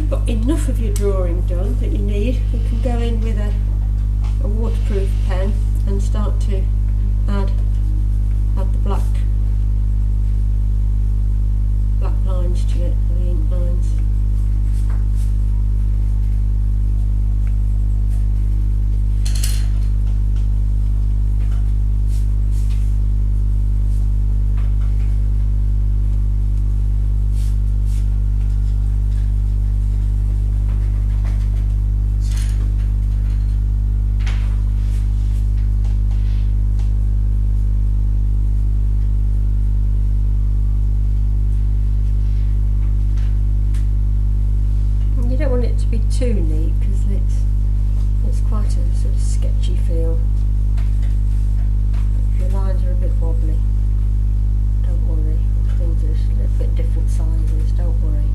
you've got enough of your drawing done that you need, you can go in with a waterproof pen and start to add the black lines to it, the ink lines. Be too neat because it's quite a sort of sketchy feel. If your lines are a bit wobbly, don't worry. Things are just a little bit different sizes, don't worry.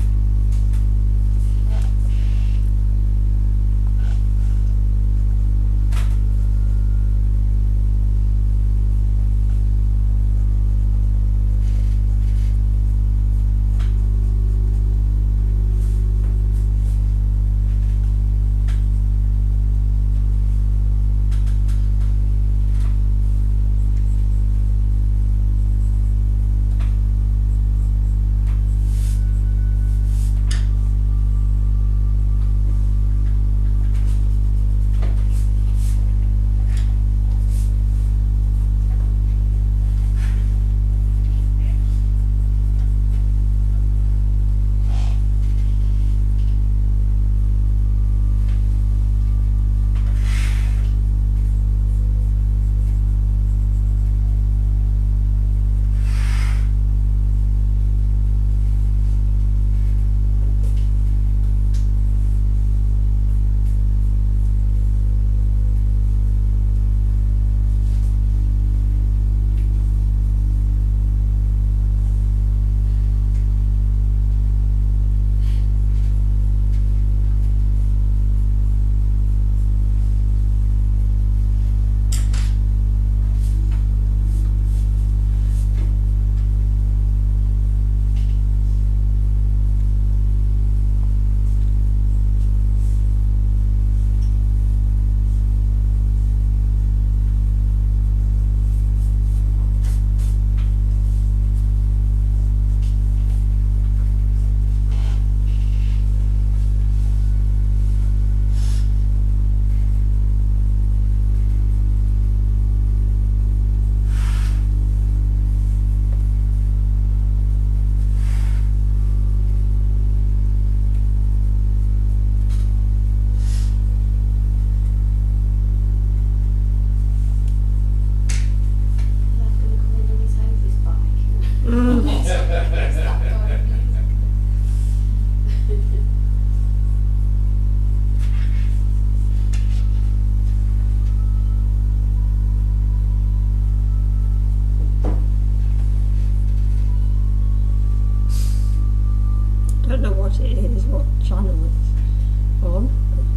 Don't know what it is, what channel it's on.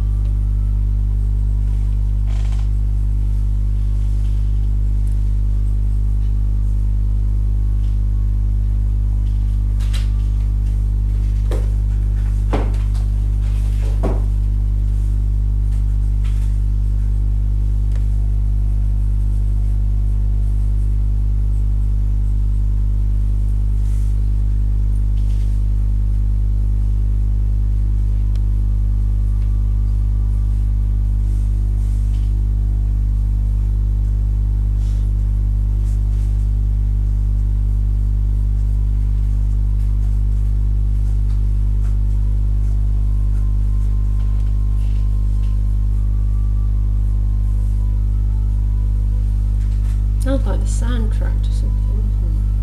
Sounds like the soundtrack to something, doesn't it?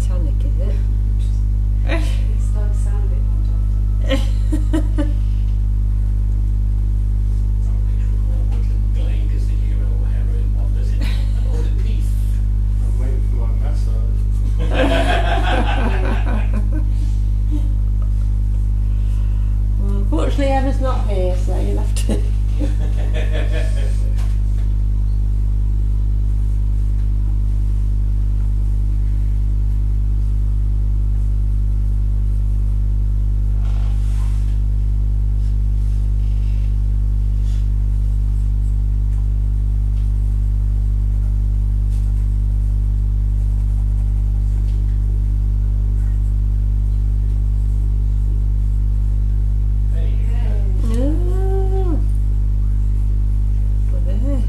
Titanic, is it? It's like sounding on Woodland Glade is the hero or heroine wanders in an ordered piece. I'm waiting for my massage. Well, unfortunately, Emma's not here, so you'll have to. No. Well, there.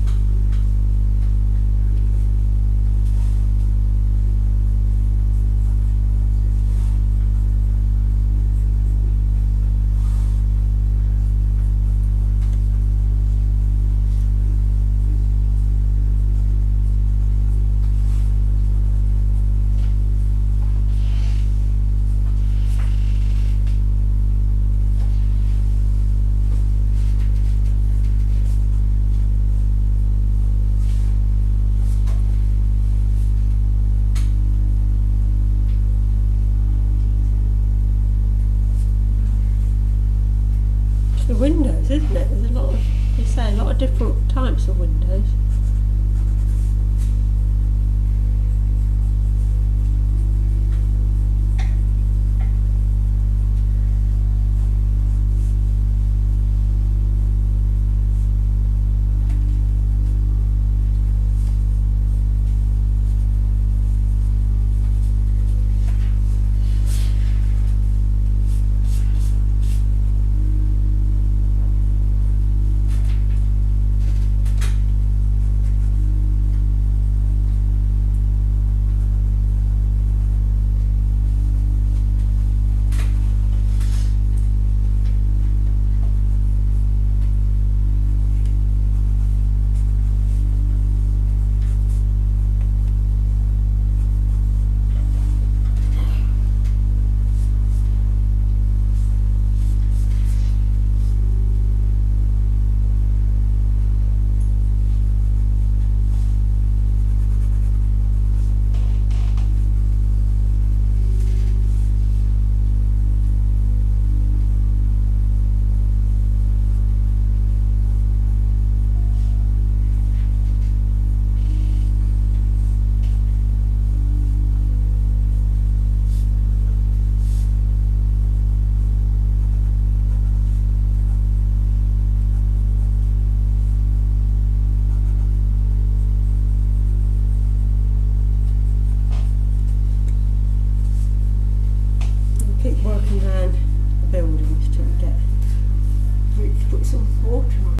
The windows, isn't it? There's a lot of, you say, a lot of different types of windows. Keep working around the buildings till we get, put some water on.